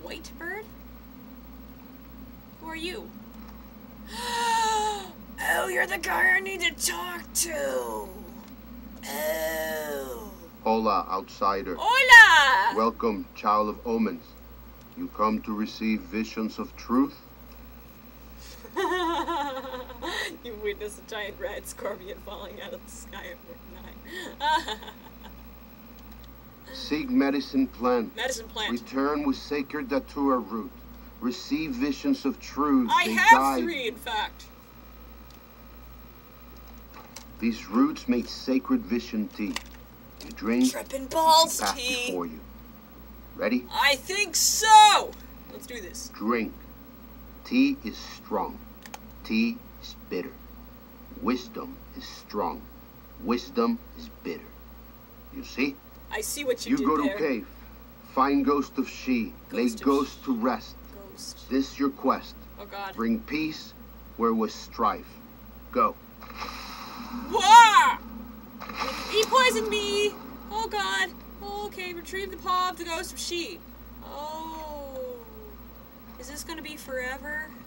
white bird? Who are you? Oh, you're the guy I need to talk to. Oh. Hola, outsider. Hola! Welcome, child of omens. You come to receive visions of truth? You witness a giant red scorpion falling out of the sky at midnight. Seek medicine plant. Medicine plant. Return with sacred datura root. Receive visions of truth. I They have guide. 3, in fact. These roots make sacred vision tea. You drink, Tripping balls path tea. before you. Ready? I think so! Let's do this. Drink. Tea is strong. Tea is bitter. Wisdom is strong. Wisdom is bitter. You see? I see what you You did go to there. cave. Find ghost of she. Lay Ghost of ghost to rest. Ghost. This your quest. Oh god. Bring peace where was strife. Go. Wah! He poisoned me! Oh god. Okay, retrieve the paw of the ghost of she. Oh. Is this gonna be forever?